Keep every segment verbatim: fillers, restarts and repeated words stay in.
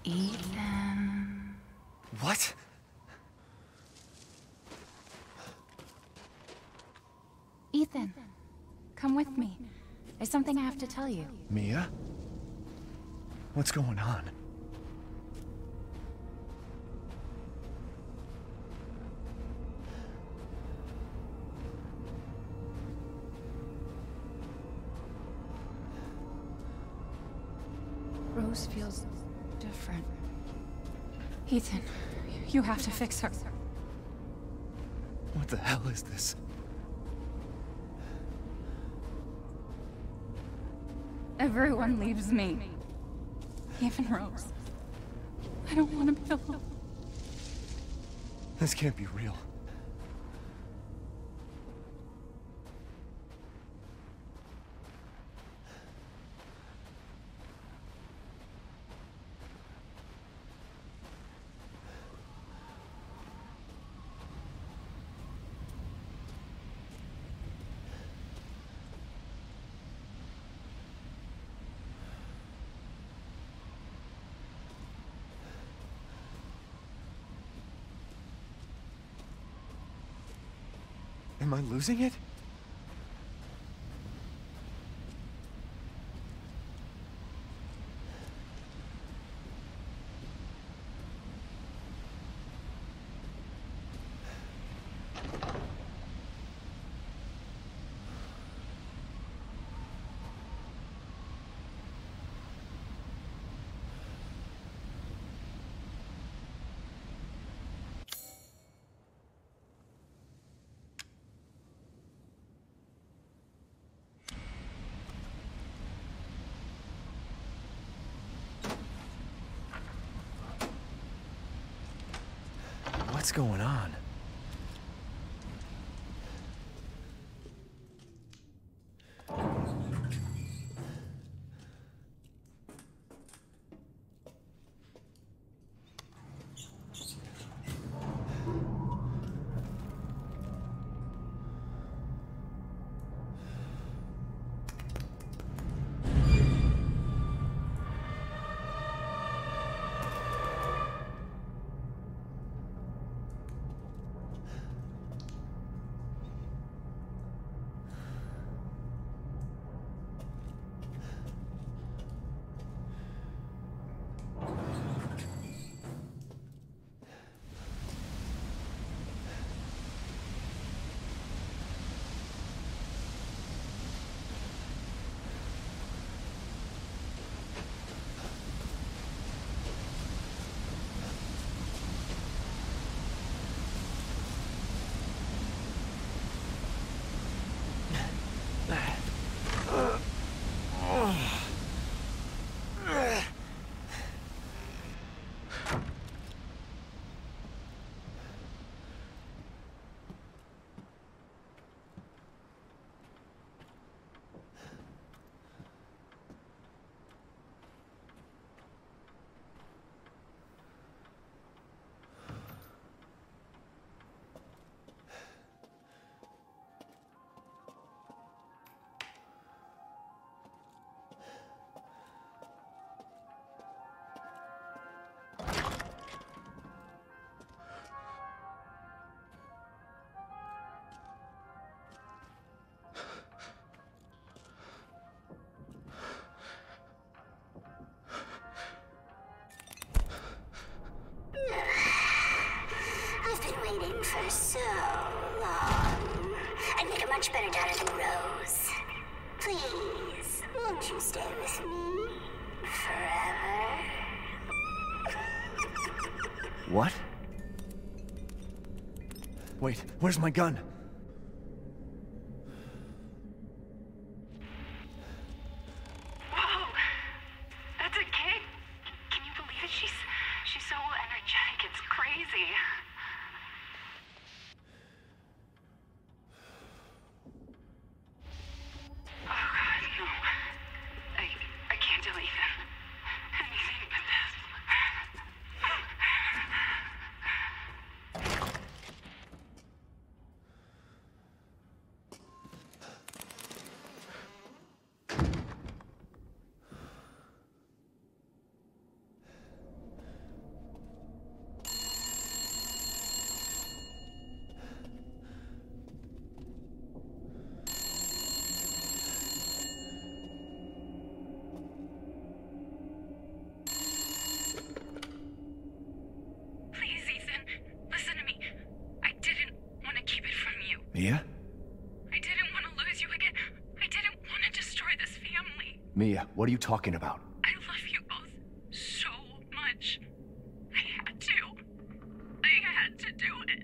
Ethan. What? Ethan, come with me. There's something I have to tell you. Mia? What's going on? Rose feels different. Ethan, you have to fix her. What the hell is this? Everyone leaves me. Even Rose. I don't want to be alone. This can't be real. Am I losing it? What's going on? Waiting for so long. I'd make a much better daughter than Rose. Please, won't you stay with me forever? What? Wait, where's my gun? Whoa! That's a kid! Can you believe it? She's she's so energetic, it's crazy. Mia? I didn't want to lose you again. I didn't want to destroy this family. Mia, what are you talking about? I love you both so much. I had to. I had to do it.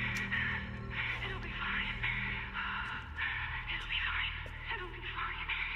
It'll be fine.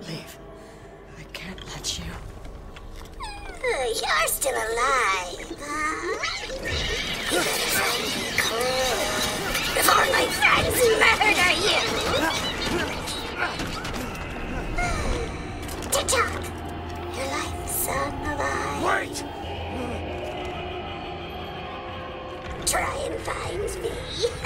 leave. I can't let you. Uh, you're still alive, huh? You better find me a clue before my friends murder you! Tick-tock! Your life song alive. Wait! Try and find me.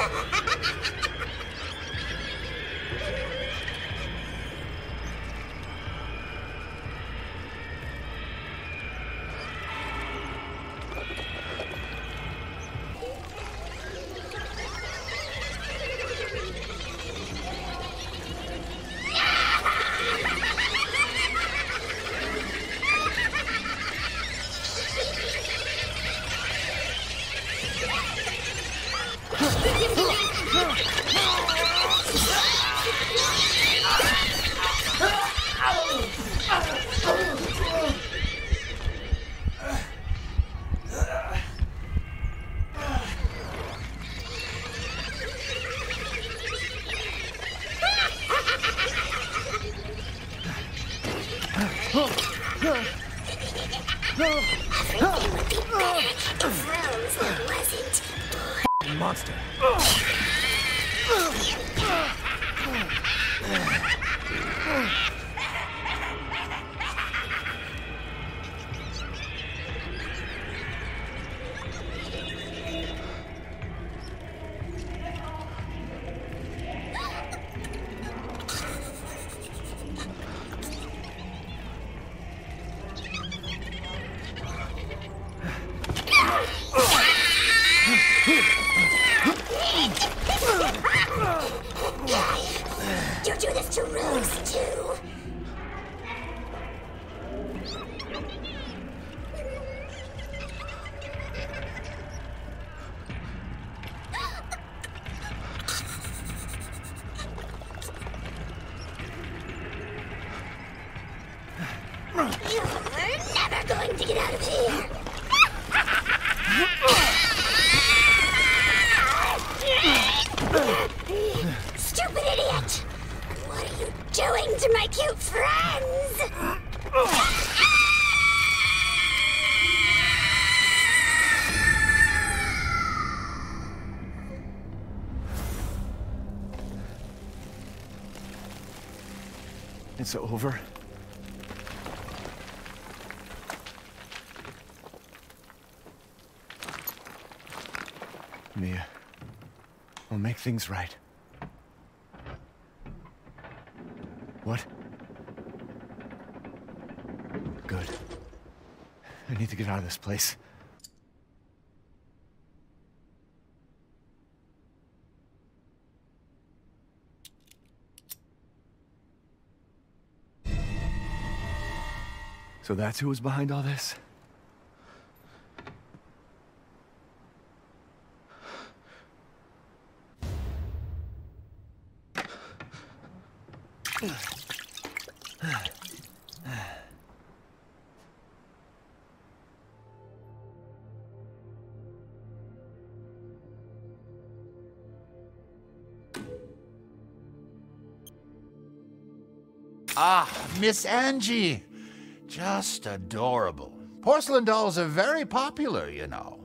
Everything would be better if Rose wasn't. Monster. You do this to Rose, too. You're never going to get out of here. Stupid idiot! What are you doing to my cute friends? It's over. Mia, we'll make things right. What? Good. I need to get out of this place. So that's who was behind all this? Ah, Miss Angie. Just adorable. Porcelain dolls are very popular, you know.